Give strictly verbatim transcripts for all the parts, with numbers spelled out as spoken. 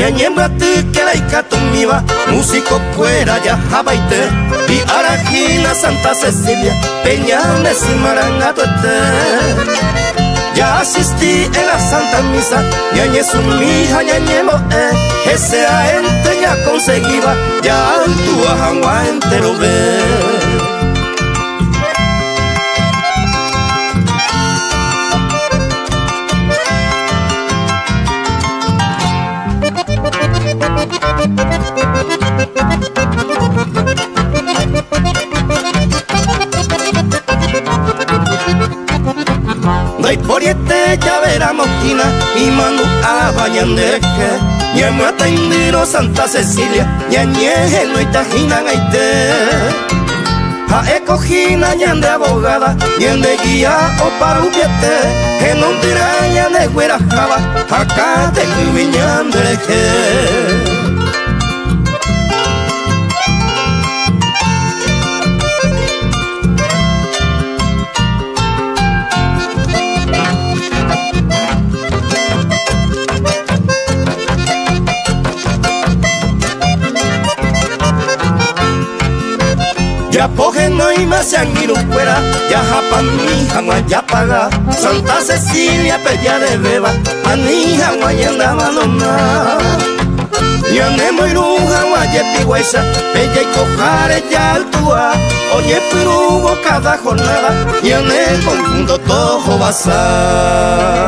ñañembra tu que la icatumiva, músico fuera ya jabaite, y arajina Santa Cecilia, peñanes y marangatote. Ya asistí en la Santa Misa, ñañe su mija, ñañemo, eh, ese a ente ya conseguiva, ya tu ajangua entero ver. Dai poriete ya verá moquina y manu a bañandeque, ñamu atendiro Santa Cecilia, ñañeje no itajina gaite. A ecojina ñande abogada, ñande guía o parubiete, en un tiraña de güera java, acá de cubiñandeque. Ya poje no y me se han ido fuera, ya japan mi jangua ya paga, Santa Cecilia pella de beba, a mi jangua ya andaba nona. Ya ne moiru jangua ya pigüesa, pella y cojare ya altua, oye pirugo cada jornada, ya ne conjunto todo basa.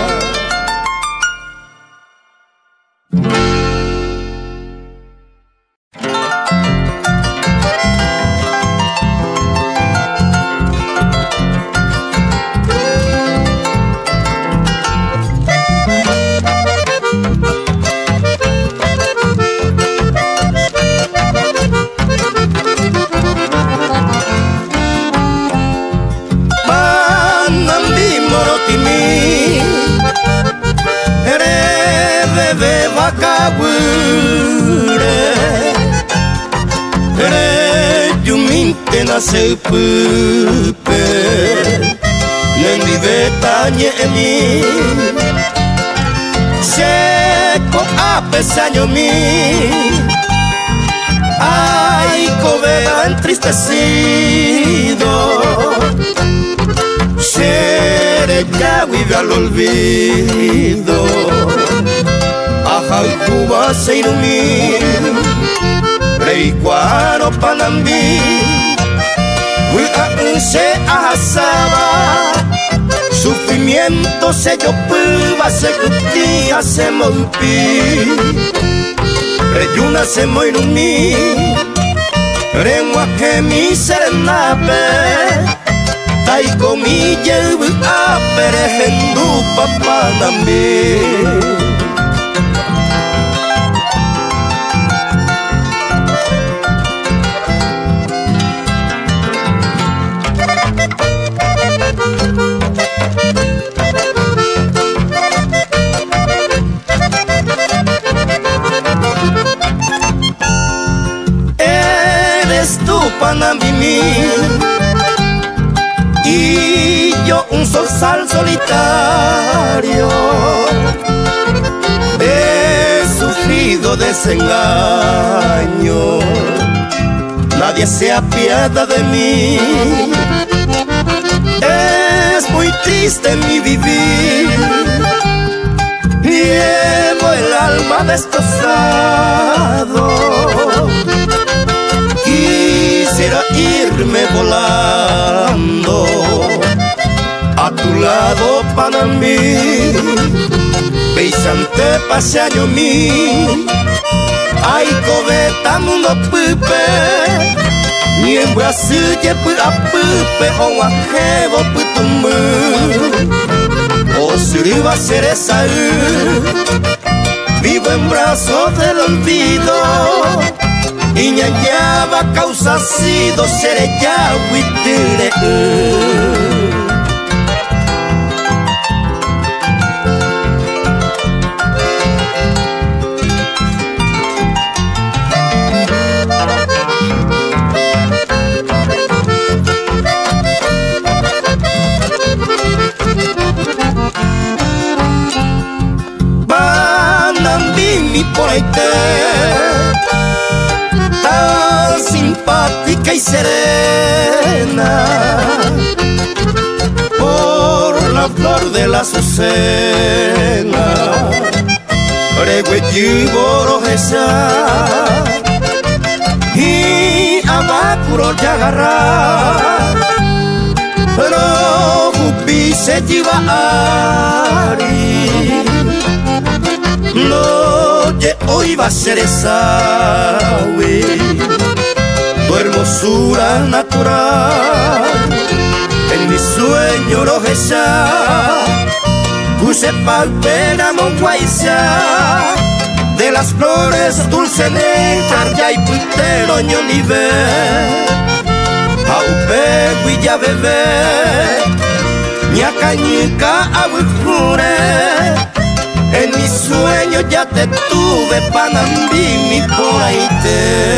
Se pupe Nendi betanye mi Seco a pesaño mi Ay, covea entristecido Seré ya vive al olvido Aja Cuba se ilumina Rey cuaro panambi se ahasaba, sufrimiento se yo puba, se cutía, se molpí, reyuna se moirumí, rengua que mi serenape, tai comi llevo a perejendu papá nambi. Y yo un zorzal solitario, he sufrido desengaño, nadie se apiada de mí, es muy triste mi vivir, llevo el alma destrozado. Quisiera irme volando a tu lado para mí, Beisante paseaño mi, ay coveta mundo pupe, ni en Brasil ye pu a pupe o a jevo putumu, o suriva cereza, vivo en brazos del olvido. Y ñañaba causa sido seré ya huitire. Banambi mi por maite, tan simpática y serena, por la flor de la azucena, regueyi borojesa, y abakuro yagarra, pero hupi se jivari. No, ye hoy va a ser esa, wey, tu hermosura natural. En mi sueño rojesa, puse palpera monguaisa, de las flores dulce néctar, ya y puitero ñonive, aupe guilla bebé, ñacañica abuijure. En mi sueño ya te tuve, Panambi, mi poraite.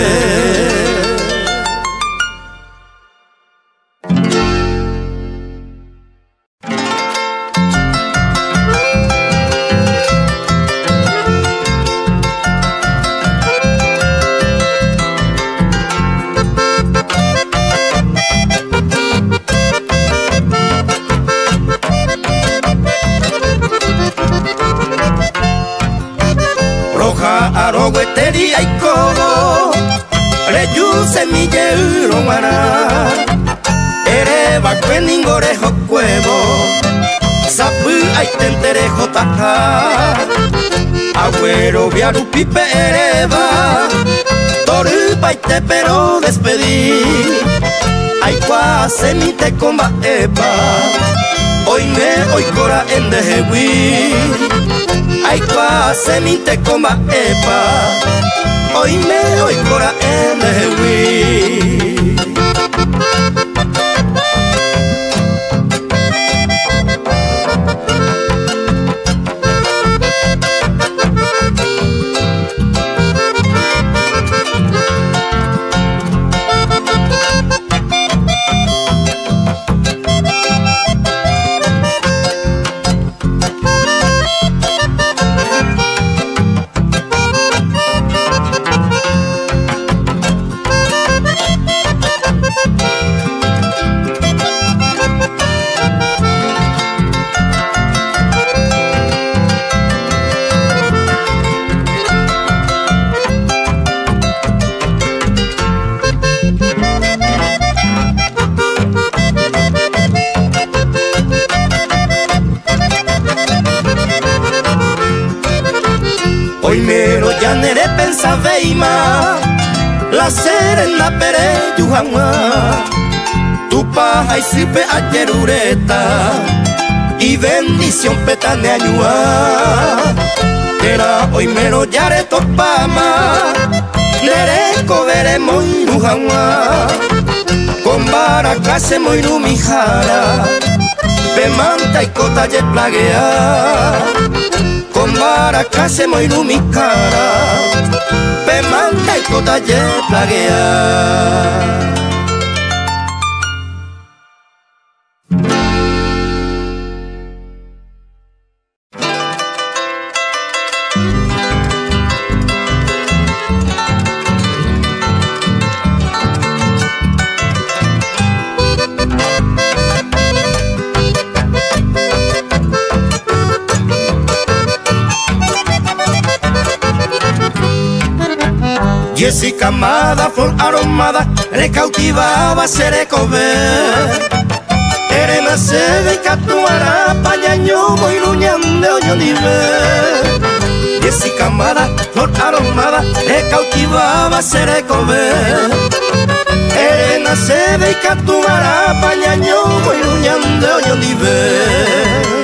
Aroguetería y codo, reyu semillero mara, ereba cueningorejo cuevo, sapu ay tenterejo taja, agüero viarupipe ereba, torupa y te pero despedí, ay cua semite comba epa, hoy me hoy cora en dejewi. Ay, cua seminte comba epa, hoy me hoy cora en dewi. Hoy mero ya nere pensaveima, la serena pere yuhanwa, tu paja y sipe ayerureta, y bendición petane añua. Era hoy mero ya re topama, nere covere muy yuhanwa, con baracase muy rumijara, pemanta y cota ye plaguea. Con baracase moiru mi cara, pemanta y cota ye plaguea. Jessica amada, flor aromada, le cautivaba serecove. Erena se de catuara, pañaño, muy luñande, oño nive. Jessica amada, flor aromada, le cautivaba serecove. Erena se de catuara, pañaño, muy luñande, oño nive.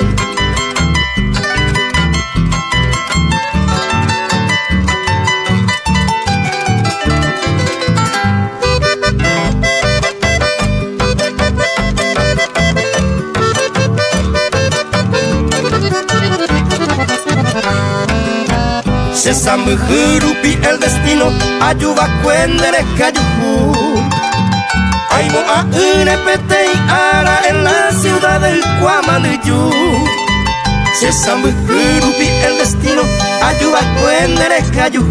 Sesa mujurupi el destino ayuda cuendere cayuju. Ay mo a une pete y ara en la ciudad del Cuamaniyú. se sabe rupi el destino ayuda cuendere cayu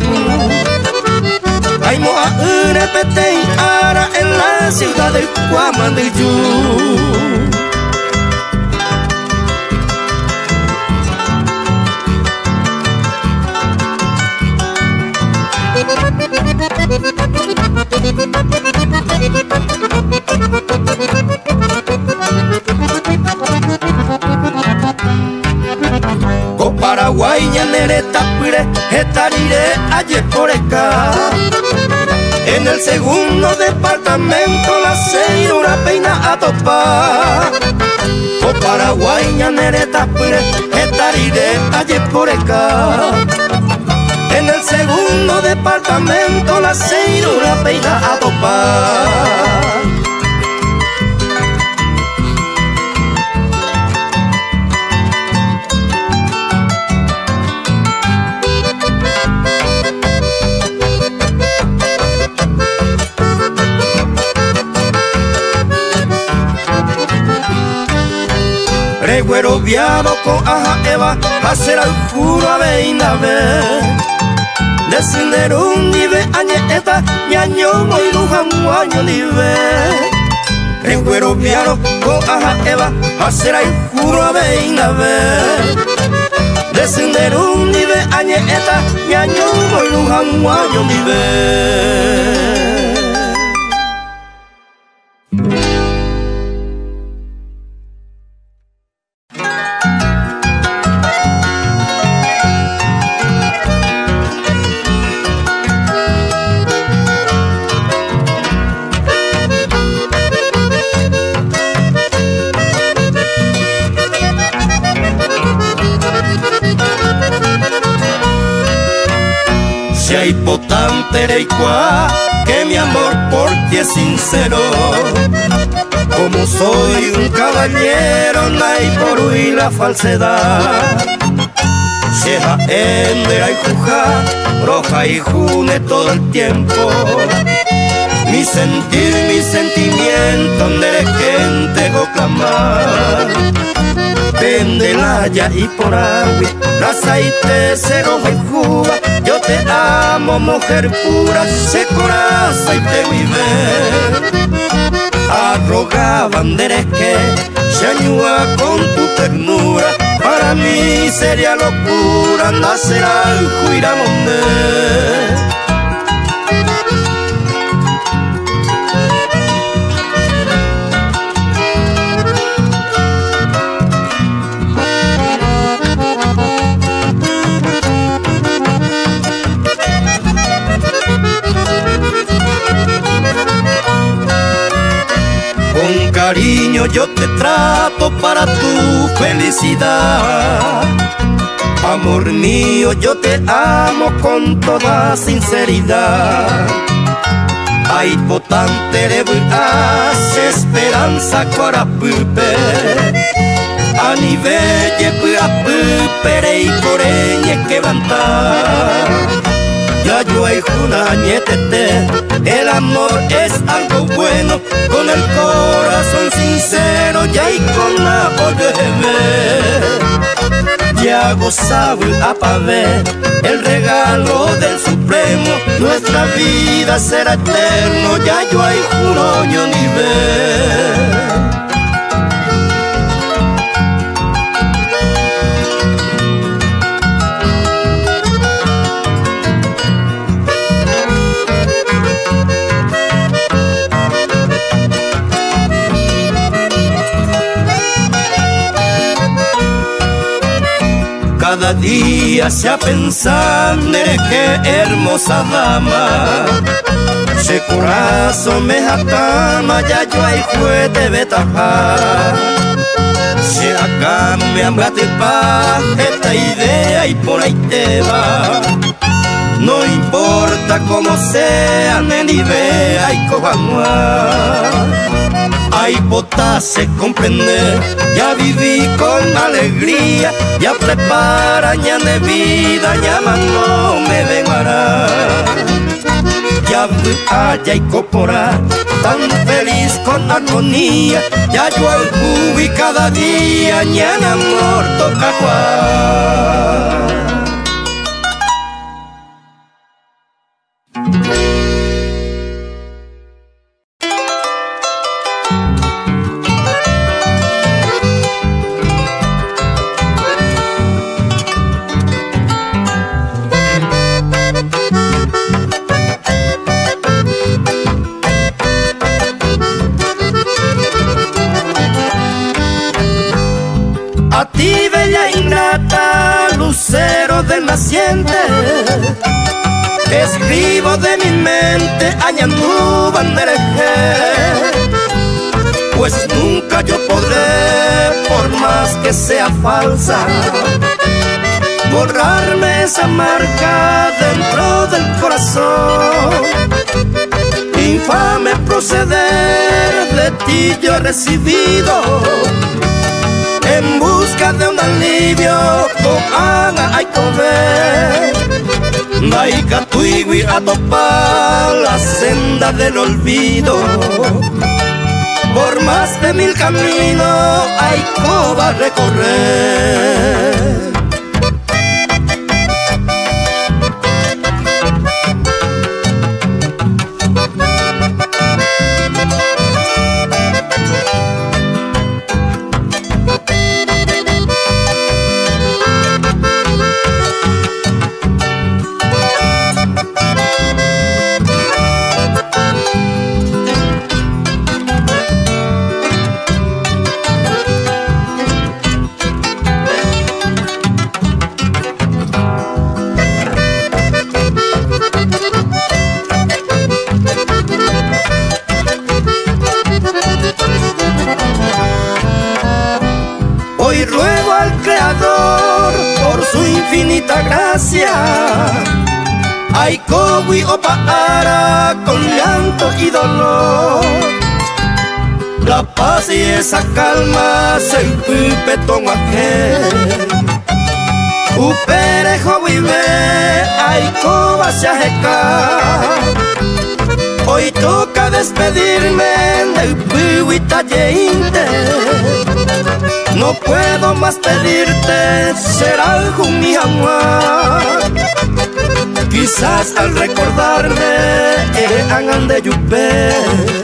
ay moa repete ahora en la ciudad del Cuamandiyú. Co Paraguay ñanere tapire etarire ayer por acá. En el segundo departamento la señora peina a topar. Co Paraguay ñanere tapire etarire ayer por acá. En el segundo departamento la señora peina a topar. Reguero viado con aja eva hacer al juro a veina ver. Descender un nivel añeta ñaño muy lujan guaño nivel. Reguero viado con aja eva hacer al juro a veina ver. Descender un nivel añeta ñaño muy lujan guaño nivel. Hipotante reicua, que mi amor por ti es sincero. Como soy un caballero, no hay por huir la falsedad. Seja endera y juja, roja y june todo el tiempo. Mi sentir, mi sentimiento, de gente go clamar. Pendelaya y por agua, aceite, cero y juba. Yo te amo, mujer pura, se coraza y te vive. Arrogaban de que se añúa con tu ternura. Para mí sería locura nacer al Juiramonde. Cariño yo te trato para tu felicidad. Amor mío, yo te amo con toda sinceridad. Ay, potante de hace esperanza corapupe. A nivel de pere y coreñe que levantar. Ya yo hay una ñetete, el amor es algo bueno, con el corazón sincero, ya y con la volverme. Ya gozaba a ver el regalo del Supremo, nuestra vida será eterno, ya yo hay juro yo ni ver. Cada día se ha pensando en qué hermosa dama. Se corazón me jatama, ya yo hay juguete betajar. Se acá me ambate pa esta idea y por ahí te va. No importa cómo sea, ni vea y cojanua. Hay potase comprender, ya viví con alegría, ya prepara ya de vida, ya no me vengará. Ya allá y copora, tan feliz con armonía, ya yo al cubi cada día, ñan amor toca cual. A ti, bella ingrata, lucero del naciente, escribo de mi mente Añanú Bandereje, pues nunca yo podré, por más que sea falsa, borrarme esa marca dentro del corazón. Infame proceder de ti yo he recibido, en busca de un alivio con Ana hay comer. Daika tuigui a topar la senda del olvido, por más de mil caminos hay coba recorrer. Hoy ruego al Creador por su infinita gracia, ay cowi o paara con llanto y dolor, la paz y esa calma se pipetón aquel. Upere jovive, ay coba se ajeca. Hoy toca despedirme del pihuita yeinte. No puedo más pedirte, será el jumijamua. Quizás al recordarme, eh, angan de yupe.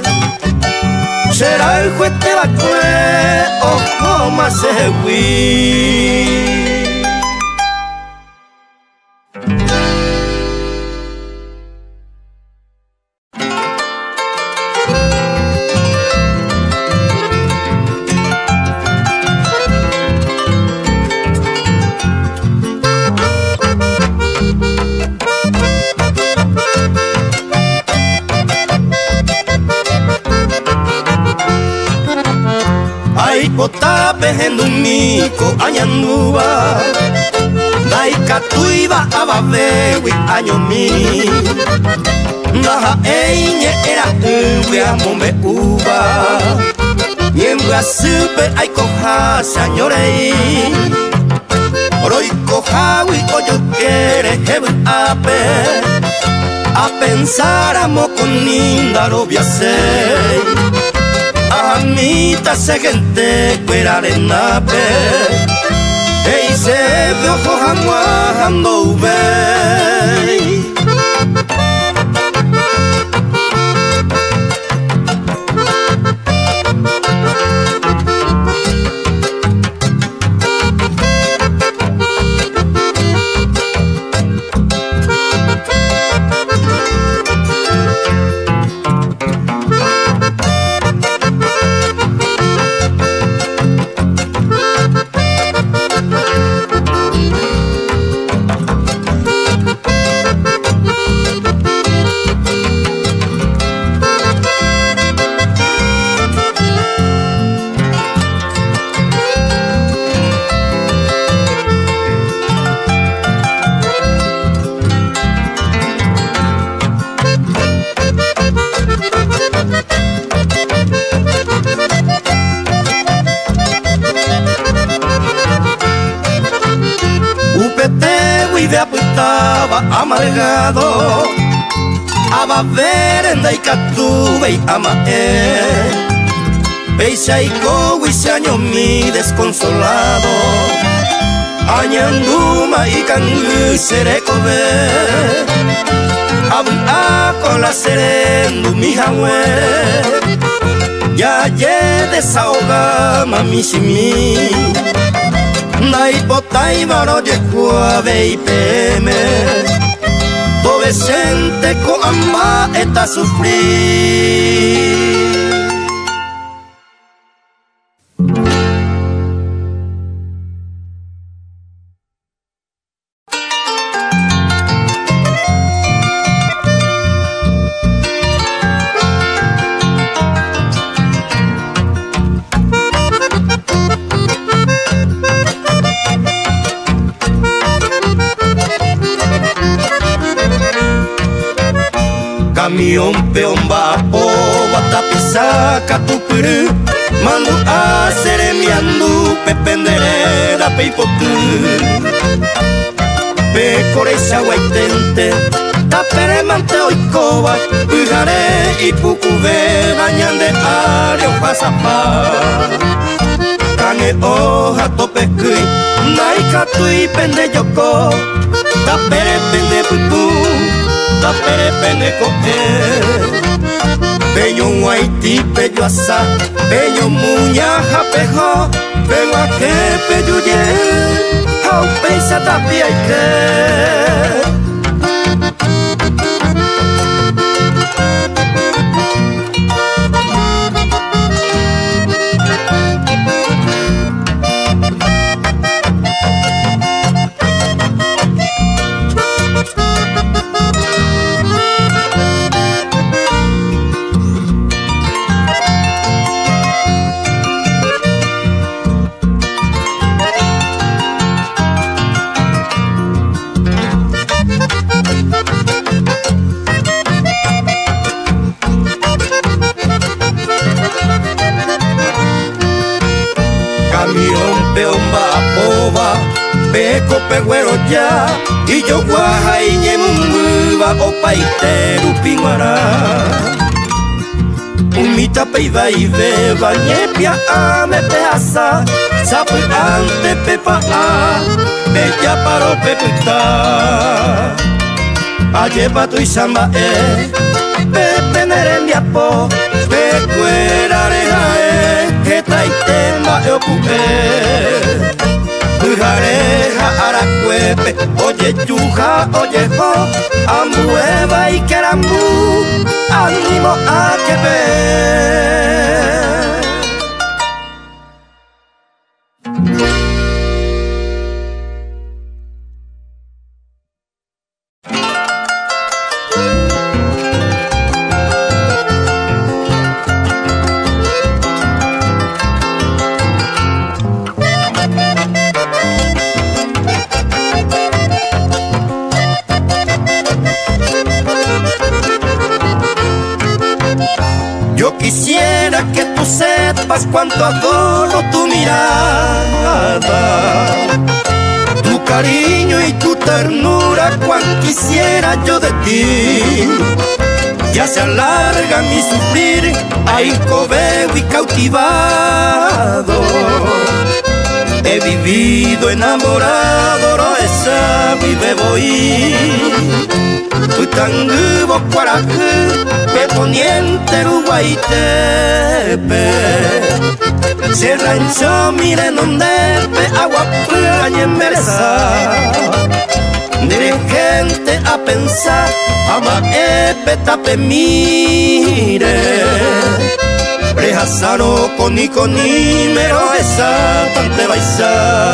Será el juete bacue, o coma se hui. Bota pehendumiko añanuba, daika tuiba ababewi añomi, naja eiñe era uwe amome uba, niembra supe ay coja señorei, roi cojawi oyo quiere hebu ape, a pensar amo con ninda robia sei. Amita se gente fuera de nape, y se ve ojo jamuajando ubey. Upete huide apuntaba amargado, aba verenda ikatu bei ama e Beisha iko wishanyo mi desconsolado Añanduma ikangu sereko be Abu ako la serendu mi hawe Ya ye desahoga mami shimi Nai botai baro ye kwa bei peme Tobe gente ko amba eta sufrir Camión peón vapo Watapisaka tupuru Mandu a seremiandu Pependereda peipotu Pecoreisha guaitente Taperemante oikoba Pujare ipukube Bañande ario pasapa Kane oja topekui Naikatui pende yoko Tapere pende putu Tapere pene koe Peño Haití, peño asa Peño muña japejo Peño a que peño ye Hau pensa tapia y que Peko pegüero ya y yo guaja y yemunguba o paiteru pingara Umita peiva y beba ñepia a me peasa Sapu ante pepa a bella paro peputa Ayepa tu isamba e pepe nerembia po Pecuera reja e que taitema e ocupe Pujareja aracuepe, oye yuja, oye jo, ambueva y querambu, ánimo a que ver. Quisiera que tú sepas cuánto adoro tu mirada, tu cariño y tu ternura, cuán quisiera yo de ti. Ya se alarga mi sufrir, ay cobeo y cautivado. He vivido enamorado, roesa mi beboí. Utangubo cuarajú, peponiente Uruguaitepe. Se rancho mire donde pe agua pura y embereza. Dirigente a pensar, ama epe tape mire. Prejasano coni coni mero esa tante baisa.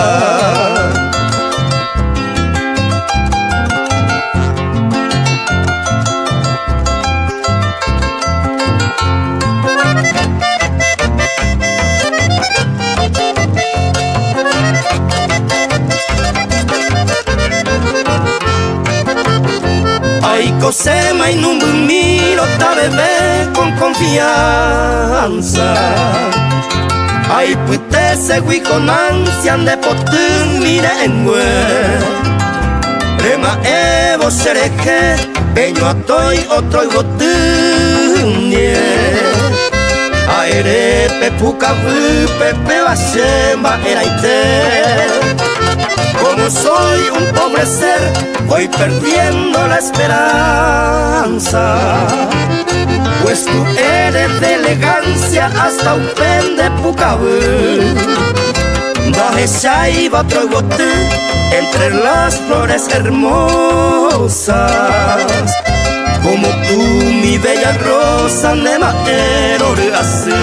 Ay, cosema y no miro ta bebé con confianza. Ay, pues te seguí con ansia de poder mirar en güey. Rema evo o sereje, peño atoy otro gotunie. Aere pepuca pepe bachemba eraite. Como soy un pobre ser, voy perdiendo la esperanza. Pues tú eres de elegancia hasta un pende pucabú. Baje shaiba otro gotu entre las flores hermosas. Como tú, mi bella rosa, nema erorgase.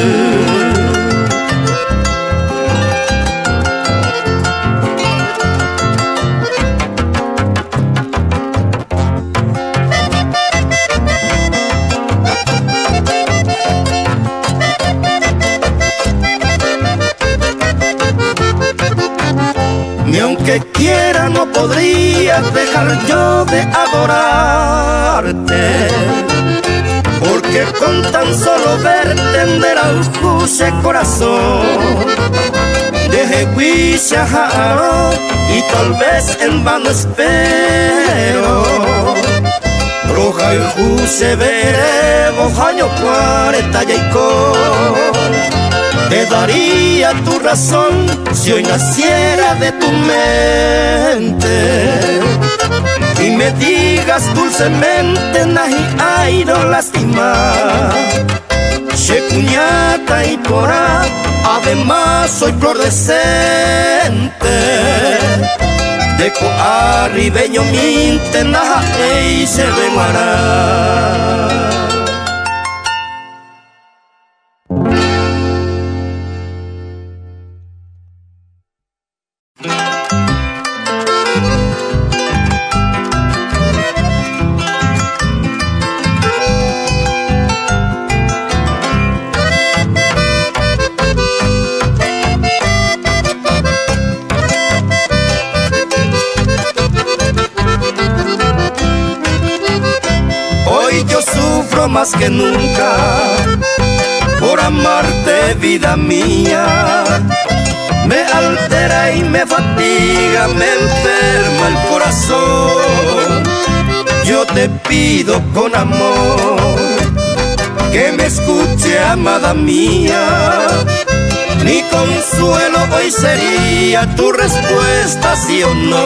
Ni aunque quiera no podría dejar yo de adorarte, porque con tan solo verte endera ese corazón. Deje huisha jaro y tal vez en vano espero. Roja y juse veré bojaño cuarenta y con. Te daría tu razón si hoy naciera de tu mente y me digas dulcemente nahi ay no lastima. Che cuñata y porá, además soy flor decente. Deco arribeño minte naja y se vengará. Más que nunca por amarte, vida mía. Me altera y me fatiga, me enferma el corazón. Yo te pido con amor que me escuche, amada mía. Mi consuelo hoy sería tu respuesta, sí o no.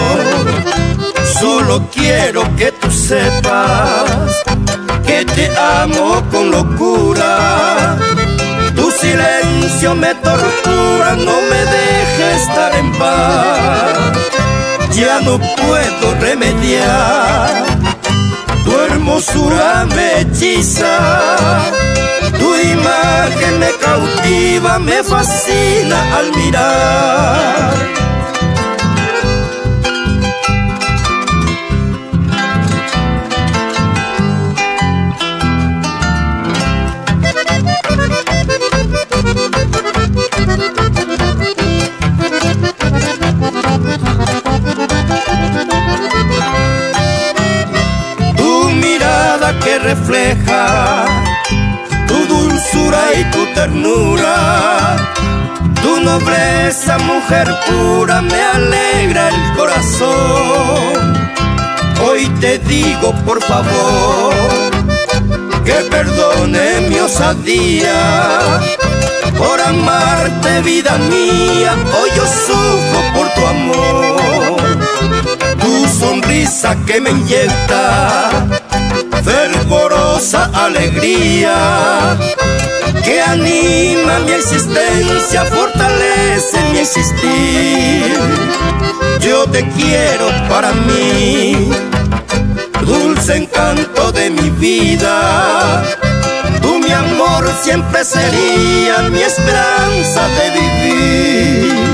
Solo quiero que tú sepas que te amo con locura. Tu silencio me tortura, no me deja estar en paz. Ya no puedo remediar, tu hermosura me hechiza. Tu imagen me cautiva, me fascina al mirar. Que refleja tu dulzura y tu ternura, tu nobleza, mujer pura, me alegra el corazón. Hoy te digo por favor que perdone mi osadía por amarte, vida mía. Hoy yo sufro por tu amor, tu sonrisa que me inyecta fervorosa alegría, que anima mi existencia, fortalece mi existir. Yo te quiero para mí, dulce encanto de mi vida. Tú, mi amor, siempre sería mi esperanza de vivir.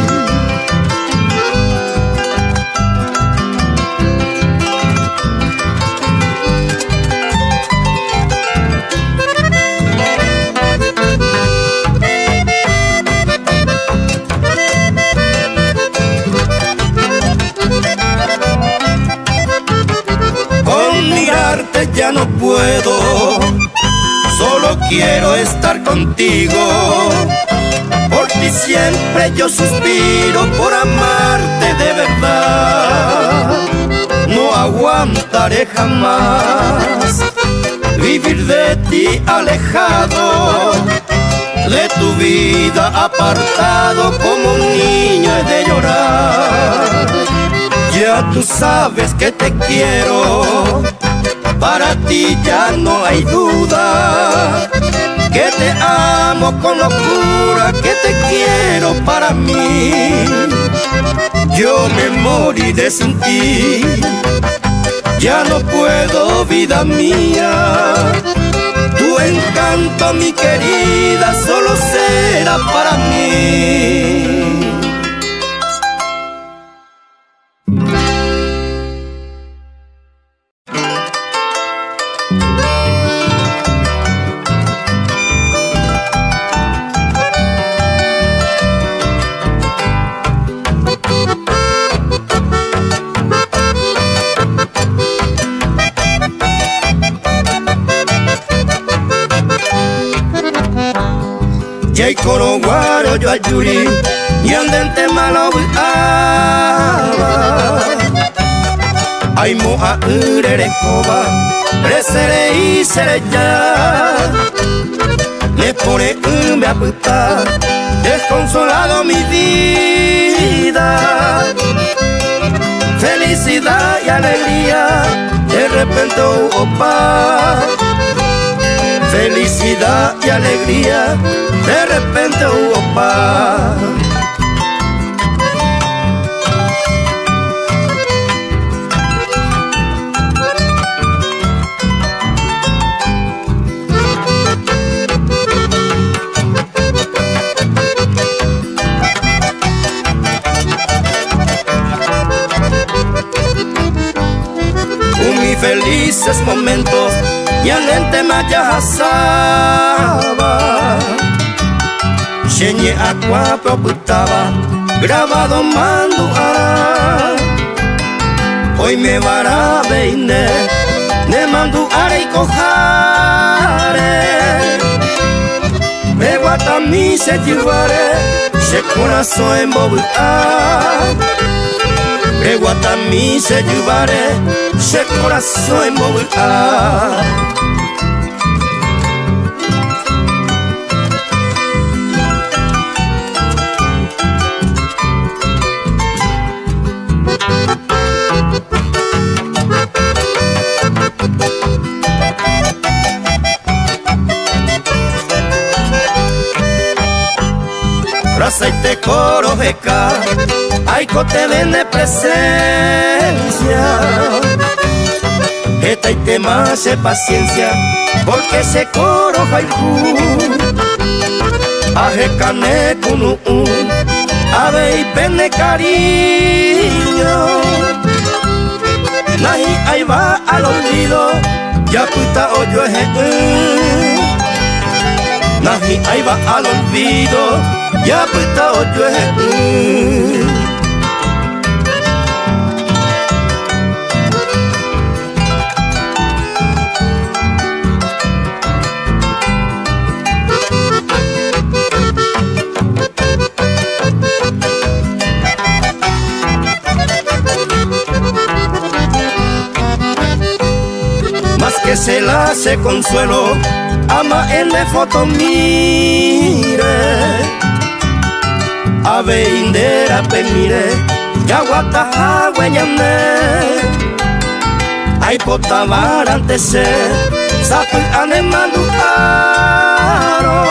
Ya no puedo, solo quiero estar contigo. Por ti siempre yo suspiro, por amarte de verdad. No aguanto haré jamás vivir de ti alejado, de tu vida apartado, como un niño he de llorar. Ya tú sabes que te quiero, para ti ya no hay duda, que te amo con locura, que te quiero para mí. Yo me moriré sin ti, ya no puedo, vida mía. Tu encanto, mi querida, solo será para mí. Yay koro guaro yo ayuri yandente malo aba ay mo a urere koba resere y sere ya le pone un me aputa desconsolado mi vida, felicidad y alegría de repente opa. Felicidad y alegría, de repente hubo paz. Un mis felices momentos yanente maya hasaba Shenye aqua proputaba grabado mando ara. Hoy me vará veinde ne mando ara y cojare me guatami se llevaré se corazón en bobuta me guatami se llevaré se corazón en bobuta. Raza y te coro beca, ay te vende presencia. Esta y te más paciencia, porque se coro jaiku. Aje cane kunu, ave y pene cariño. Nahi ahí va al olvido, ya puta oyo eje. Nahi ahí va al olvido, ya puta oyo eje. Más que se la hace consuelo, ama en de foto mire. Ave indera pe mire, yaguata agüeñame. Ay pota varante se, sapu anemandu aro.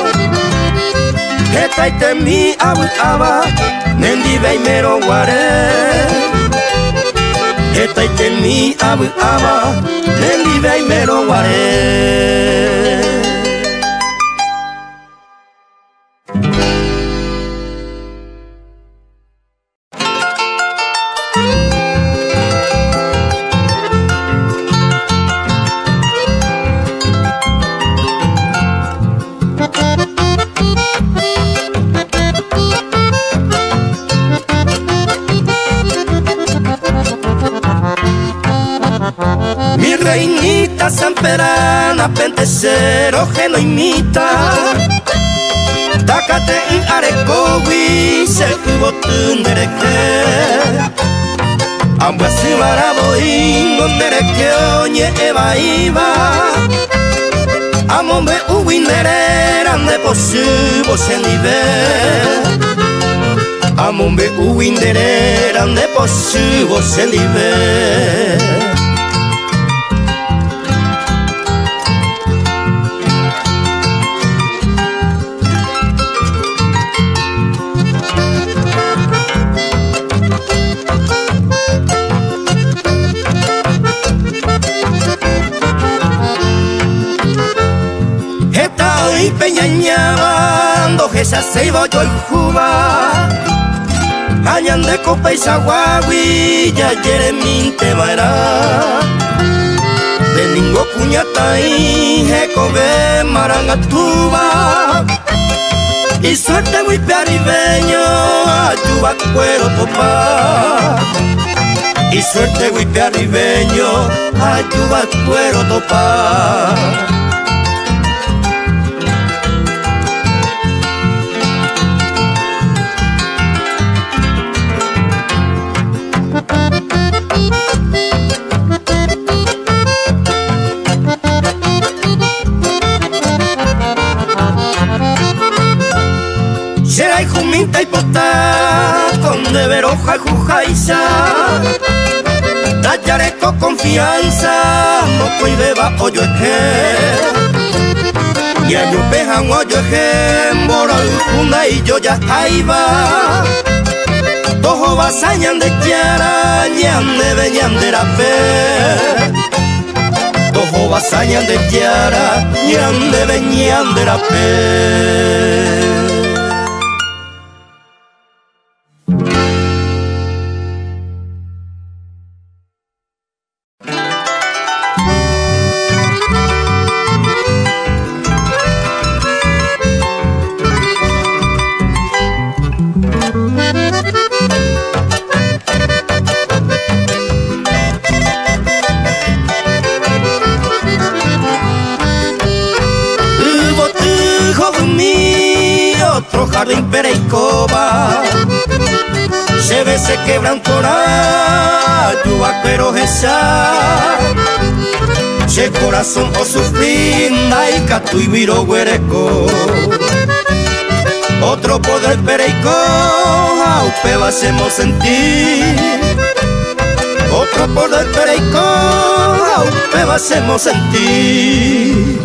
Eta ite mi abu aba, nendi vei mero guare. Eta ite mi abu aba, nendi vei mero guare. Mi reinita samperana, pentecero genoimita. Takate y arekowi, se kubo tundereke. ambua si barabo ingo nereke onye eba iba amombe uwinderera nde posibo senive amombe uwinderera nde posibo senive y peñañabando esa se iba yo el juba añande copa y saguagui ya yereminte maera de ningo cuñata y jecobe marangatuba y suerte muy piaribeño ayuba cuero topa y suerte muy piaribeño ayuba cuero topa. Será y jumita y potá, con de veroja y jujaiza, tallaré con confianza, moco y beba hoyo eje, y año pejan hoyo eje, moro y junda y yo ya aiba, tojo basañan de tiara, ñande de ñanderape, tojo basañan de tiara, ñande de ñanderape. Otro jardín pereicoba se ve se quebrantora yuba pero esa se corazón o sufrinda y catu y viro huereco otro poder pereico aupe hacemos sentir otro poder pereico aupe hacemos sentir.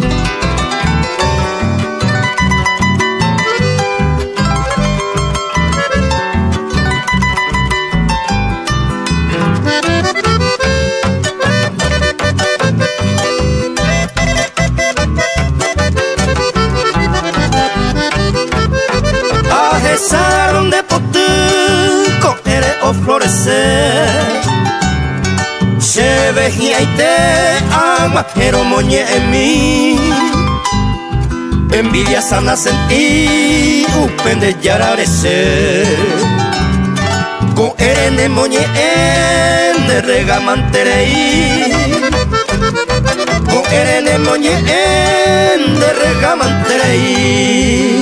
Donde potuco eres o florecer se vejía y te ama pero moñe en mí envidia sana sentí upende yararese con erene moñe en de regamanterei con erene moñe en de regamanterei.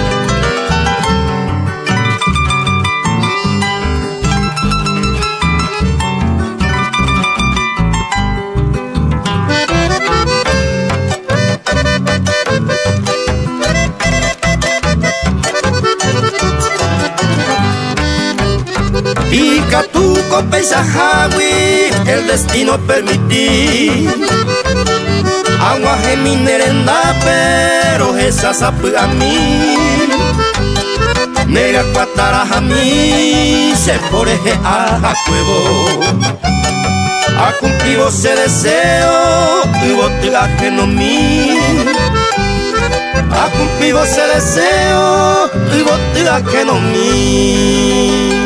Y Catuco paisajawi el destino permití agua geminerenda pero esa sapu a mí nega cuatara a mí se poreje a cuevo a cumplir ese deseo y botiga que no mí a cumplir ese deseo y botiga que no mí.